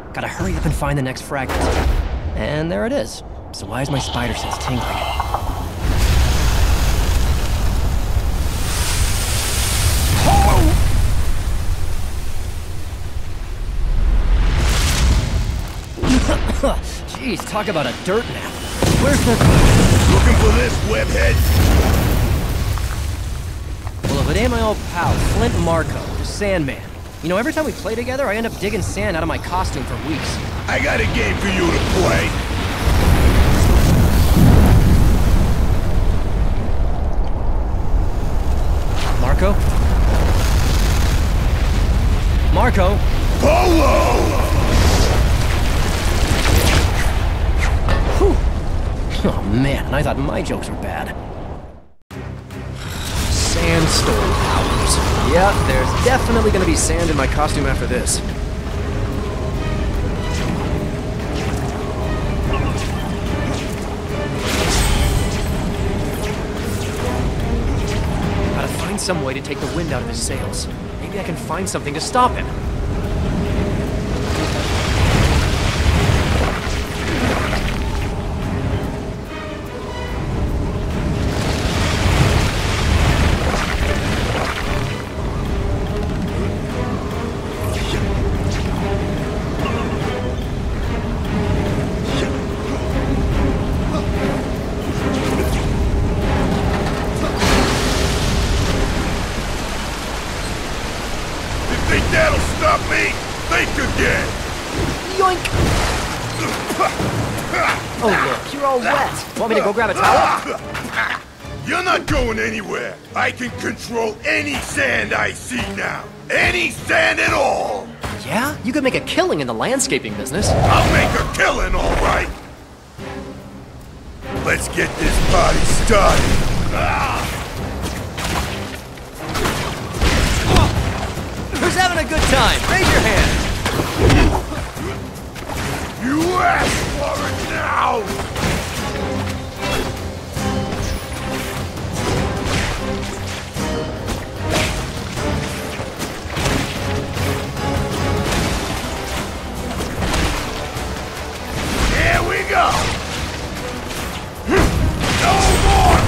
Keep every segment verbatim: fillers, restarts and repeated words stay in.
Gotta hurry up and find the next fragment. And there it is. So why is my spider sense tingling? Jeez, talk about a dirt nap. Where's the... Looking for this, webhead? Well, if it ain't my old pal, Flint Marko, the Sandman. You know, every time we play together, I end up digging sand out of my costume for weeks. I got a game for you to play. Marko? Marko? Polo! Oh man, and I thought my jokes were bad. Sandstorm powers. Yep, there's definitely gonna be sand in my costume after this. Gotta find some way to take the wind out of his sails. Maybe I can find something to stop him. Want me to go grab a towel? You're not going anywhere. I can control any sand I see now. Any sand at all. Yeah? You could make a killing in the landscaping business. I'll make a killing, all right. Let's get this party started. Ah. Who's having a good time? Raise your hand. You asked for it now. Go! No more!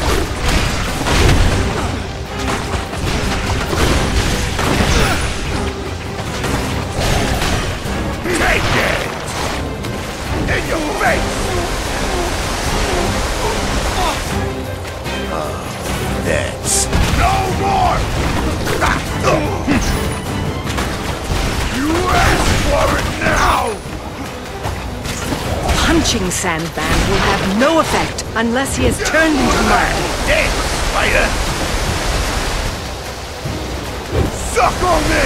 Take it! In your face! Oh, that's... No more! You asked for it now! Punching Sandman will have no effect unless he is turned into mud. Dead, spider! Suck on me!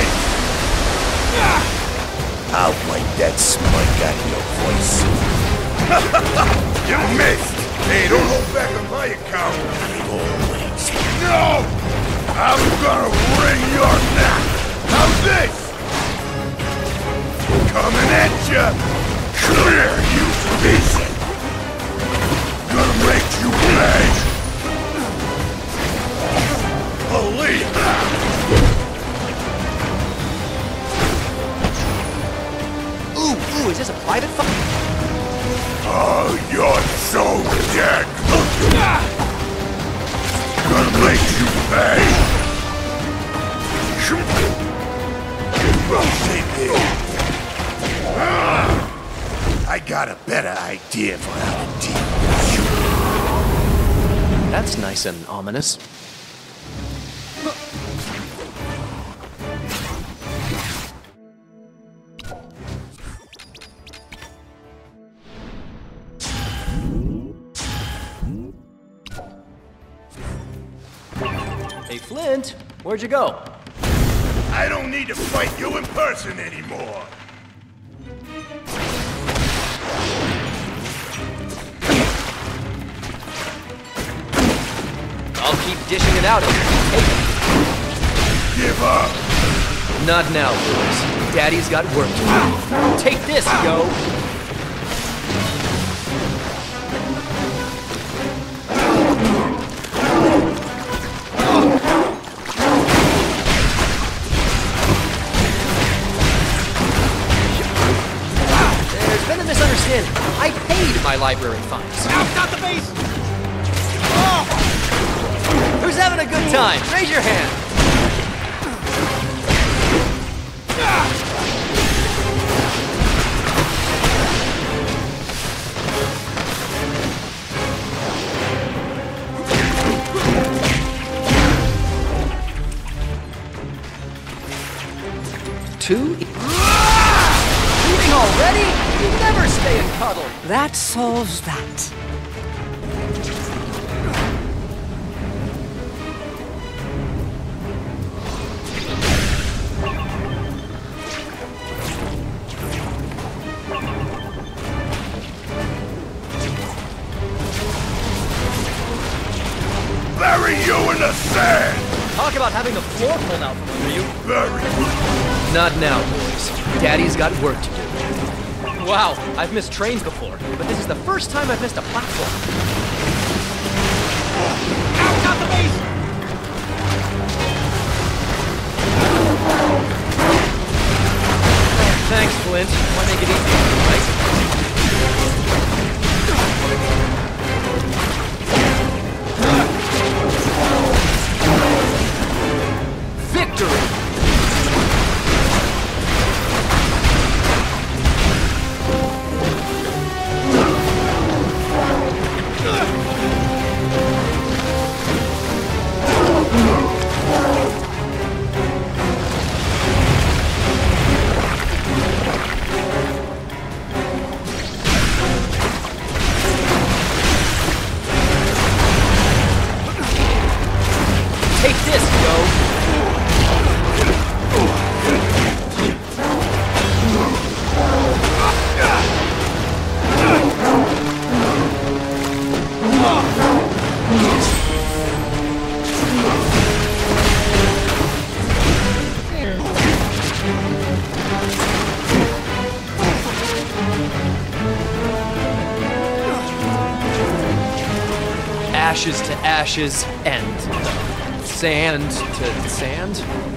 I'll wipe that smudge out of your voice. You missed! Hey, don't hold back on my account. Always. No! I'm gonna wring your neck! How's this? Coming at ya! Clear, you piece! Gonna make you pay! Believe that! Ooh, ooh, is this a private fu- Oh, you're so dead! Gonna make you pay! I got a better idea for how to deal with you. That's nice and ominous. Hey, Flint, where'd you go? I don't need to fight you in person anymore. I'll keep dishing it out and you keep taking it. Give up! Not now, boys. Daddy's got work to do. Take this, yo! Sin, I paid my library fines. I've got the base! Who's having a good time? Raise your hand. Two? Leaving already? You never stay and cuddle. That solves that. Bury you in the sand! Talk about having the floor pulled out from under you. Bury you. Not now, boys. Daddy's got work to do. Wow, I've missed trains before, but this is the first time I've missed a platform. I've got the base! Thanks, Flint. Why make it easy, right? Victory! Take this, Joe! Ashes to ashes, and sand to sand.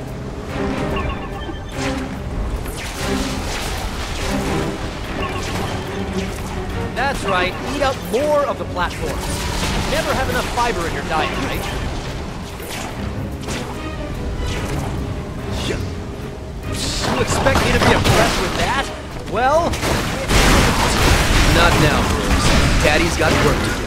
That's right, eat up more of the platforms. Never have enough fiber in your diet, right? You expect me to be impressed with that? Well, not now, boys. Daddy's got work to do.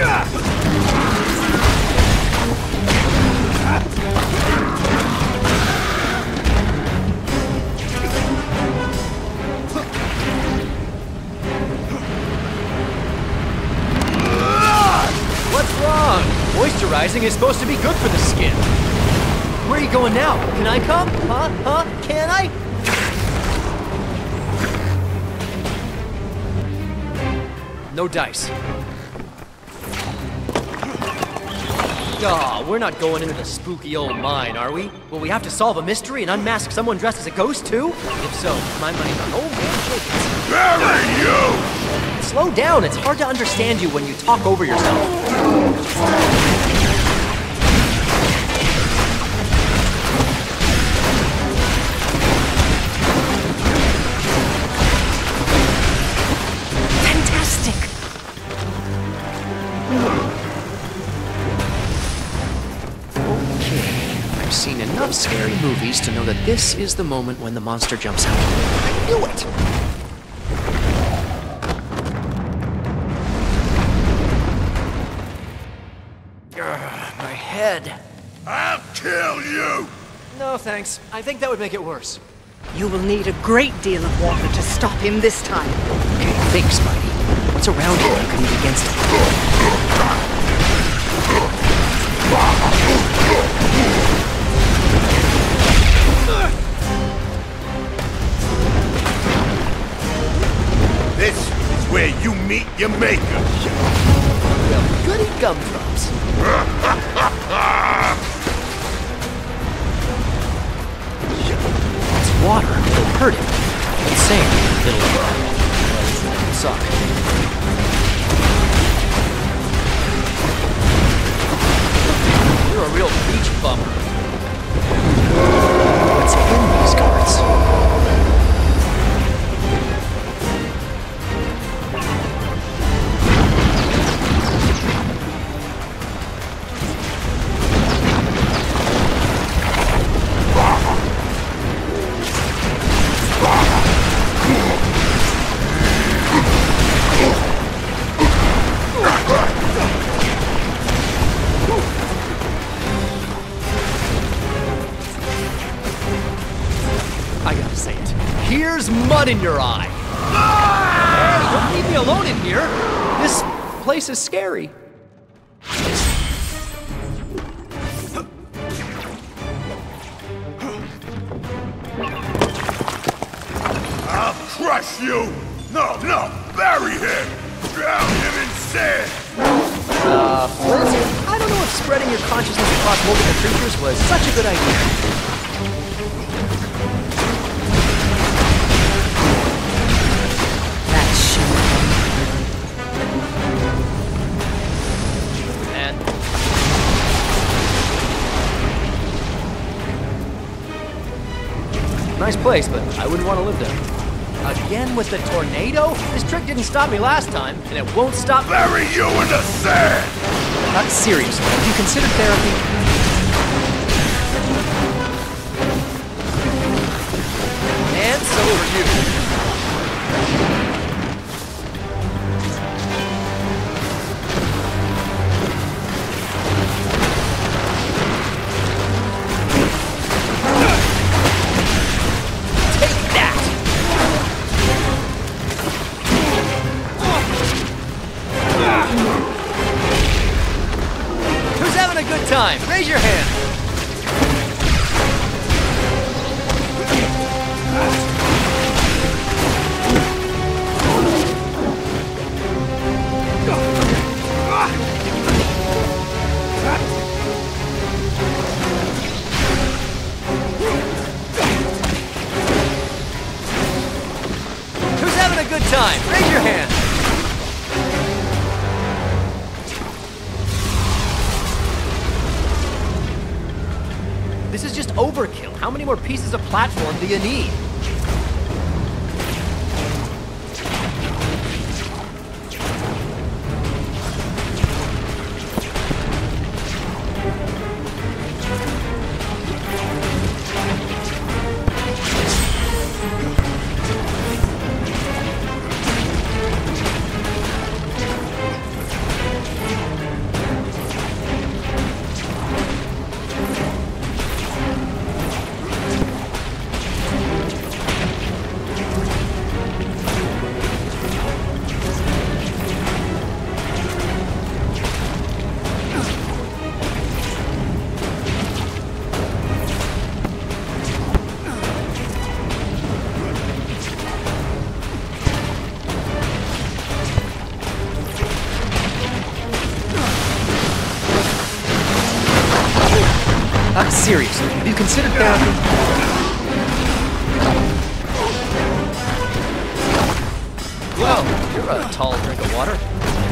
What's wrong? Moisturizing is supposed to be good for the skin. Where are you going now? Can I come? Huh? Huh? Can I? No dice. Aw, we're not going into the spooky old mine, are we? Will we have to solve a mystery and unmask someone dressed as a ghost, too? If so, my money's on old man Jenkins. Bury you! Slow down, it's hard to understand you when you talk over yourself. Fantastic! I've seen enough scary movies to know that this is the moment when the monster jumps out. I knew it! Ugh, my head. I'll kill you! No, thanks. I think that would make it worse. You will need a great deal of water to stop him this time. Okay, think, Spidey. What's around here that could be against him? This is where you meet your maker. Well, goody gumdrops. It's water. It'll hurt him. It's sand. It'll uh, suck. You're a real beach bummer. What's in these cards? blood in your eye. Hey, don't leave me alone in here. This place is scary. I'll crush you! No, no! Bury him! Drown him in sand! Uh, Flint, I don't know if spreading your consciousness across multiple creatures was such a good idea. That's shameful. And... nice place, but I wouldn't want to live there. Again with the tornado? This trick didn't stop me last time, and it won't stop- Bury you in the sand! Not seriously. Have you considered therapy? And so are you. Take that! Who's having a good time? Raise your hand. Who's having a good time? Raise your hand. This is just overkill. How many more pieces of platform do you need? Uh, seriously, have you considered therapy? Whoa, you're a tall drink of water.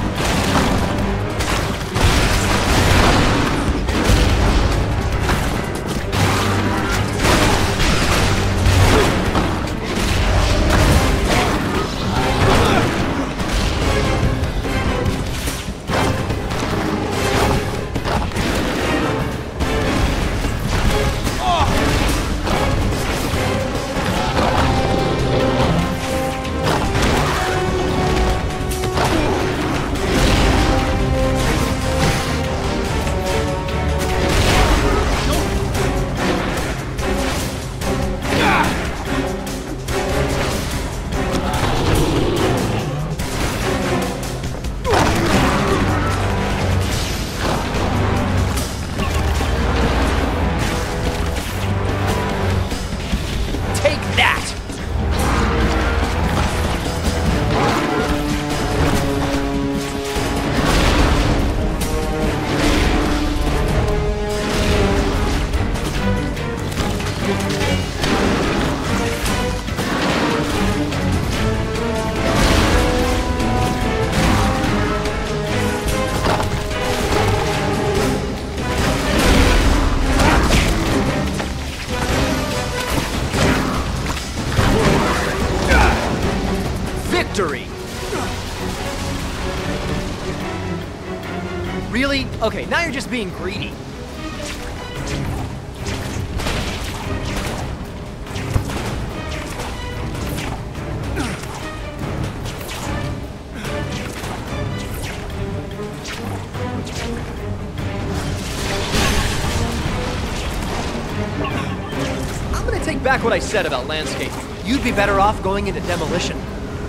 Victory! Really? Okay, now you're just being greedy. I'm gonna take back what I said about landscaping. You'd be better off going into demolition.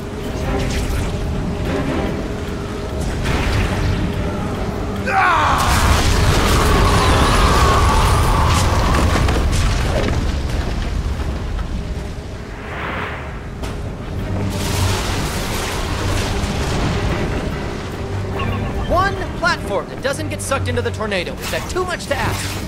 One platform that doesn't get sucked into the tornado. Is that too much to ask?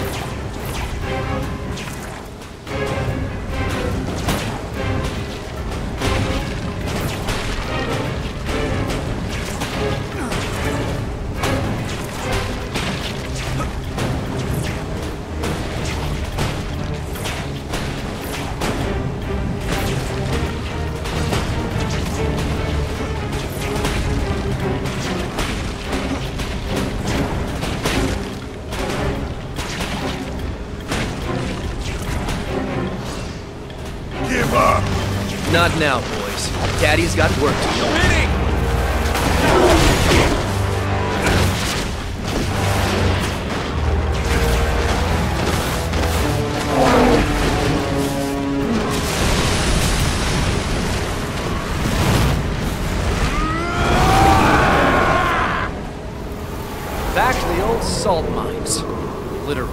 Not now, boys. Daddy's got work to do. Winning! Back to the old salt mines. Literally.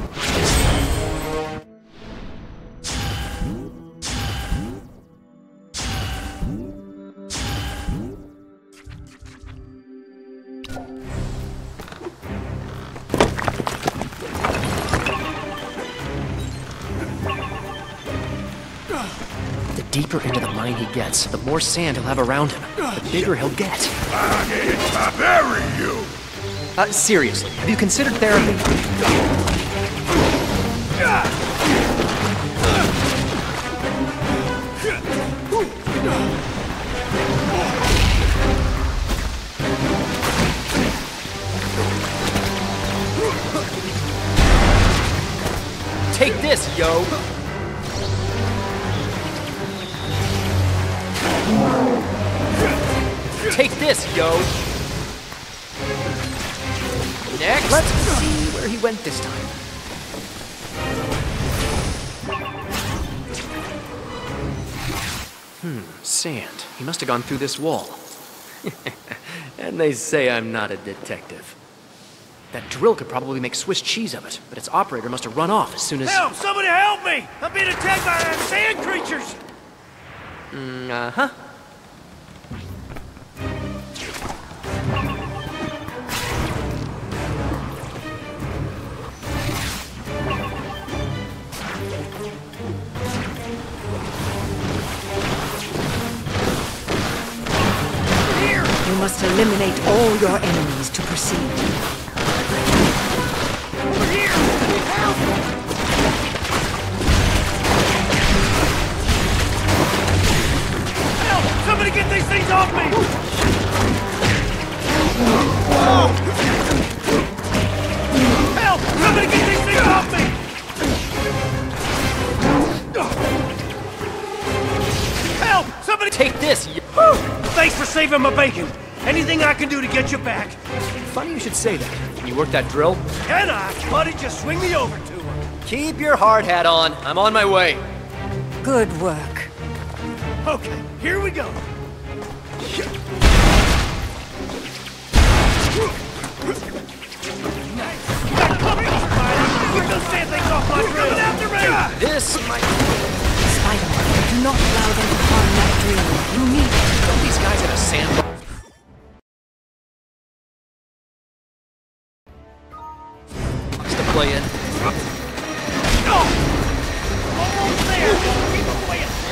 The deeper into the mine he gets, the more sand he'll have around him, the bigger he'll get. I'm gonna bury you! Uh, seriously, have you considered therapy? Take this, yo! Take this, yo! Next! Let's see where he went this time. Hmm, sand. He must have gone through this wall. And they say I'm not a detective. That drill could probably make Swiss cheese of it, but its operator must have run off as soon as... Help! Somebody help me! I'm being attacked by sand creatures! Mm, uh-huh. You must eliminate all your enemies to proceed. Over here! Help! Help! Somebody get these things off me! Help! Somebody get these things off me! Help! Somebody Take this, yo! Thanks for saving my bacon. Anything I can do to get you back? Funny you should say that. Can you work that drill? Can I? Buddy, just swing me over to her. Keep your hard hat on. I'm on my way. Good work. Okay, here we go. Get those sand things off my drill! After me! This might... Spider-Man, do not allow them to harm that drill. You need it. Don't these guys have a sandbox? To play in. No! Almost there! Keep away a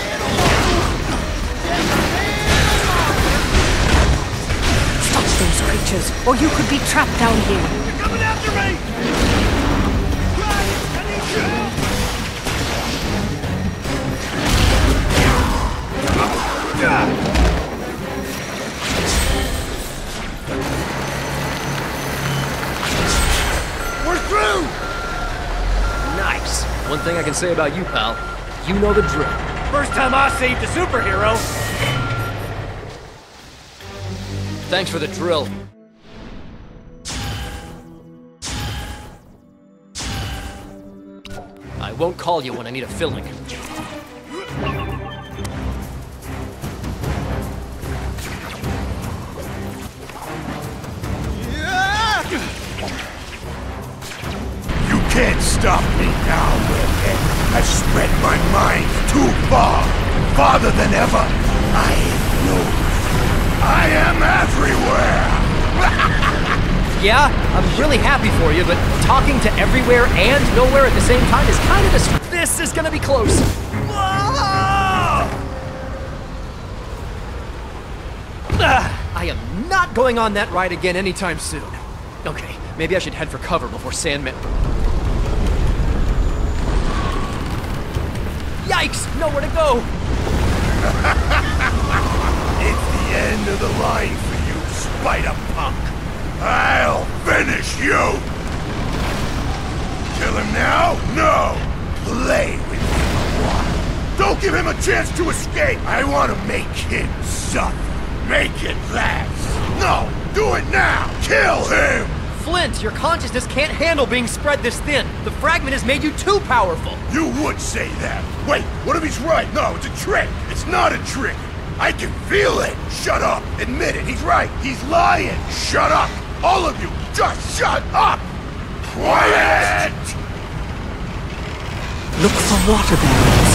Stop those creatures, or you could be trapped down here. You're coming after me! Right! I need you! We're through! Nice. One thing I can say about you, pal. You know the drill. First time I saved a superhero. Thanks for the drill. I won't call you when I need a filling. can't stop me now, Redhead. I've spread my mind too far. Farther than ever. I know. I am everywhere. Yeah, I'm really happy for you, but talking to everywhere and nowhere at the same time is kind of a... This is gonna be close. Ugh, I am not going on that ride again anytime soon. Okay, maybe I should head for cover before Sandman... Yikes! Nowhere to go! It's the end of the line for you, Spider-Punk. I'll finish you! Kill him now? No! Play with him a while. Don't give him a chance to escape! I want to make him suffer. Make it last! No! Do it now! Kill him! Flint, your consciousness can't handle being spread this thin. The fragment has made you too powerful. You would say that. Wait, what if he's right? No, it's a trick. It's not a trick. I can feel it. Shut up. Admit it. He's right. He's lying. Shut up. All of you, just shut up. Quiet! Look for water barrels.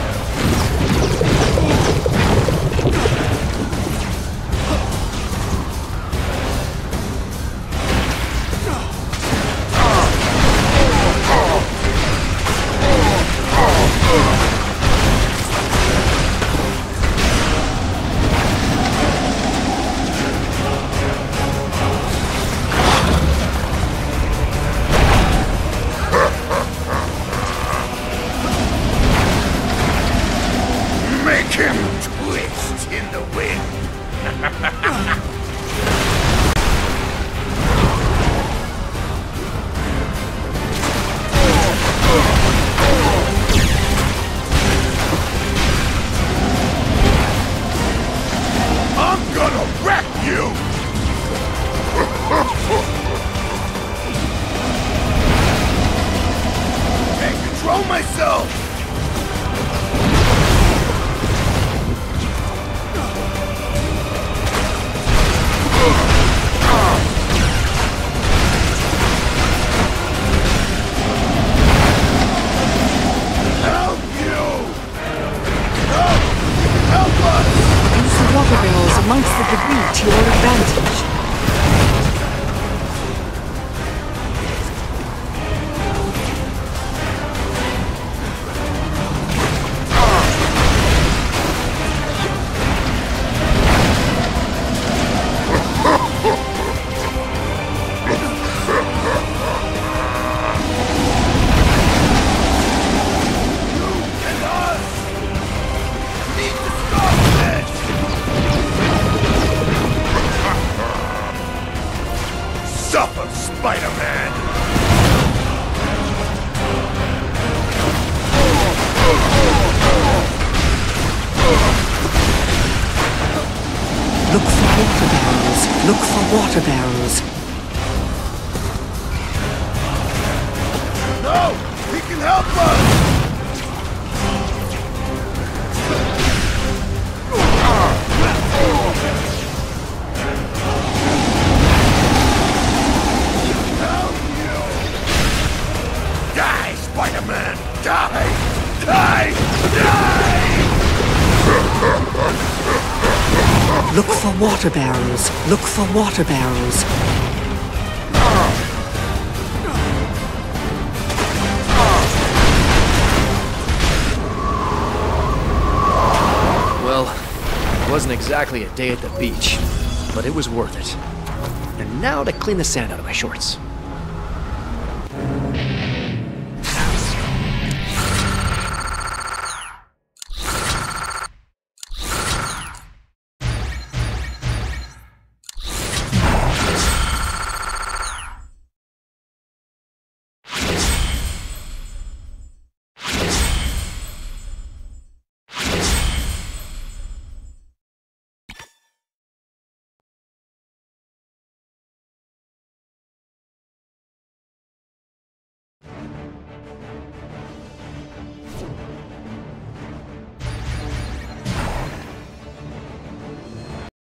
Make him twist in the wind. I'm gonna wreck you! Can't control myself! Help you! No! Help us! Use the water barrels amongst the debris to your advantage. And us! Need to stop this! Suffer, Spider-Man! Look for water barrels. Look for water barrels. No! He can help us! Help you! Die, Spider-Man! Die! Die! Die! Look for water barrels. Look for water barrels. Well, it wasn't exactly a day at the beach, but it was worth it. And now to clean the sand out of my shorts.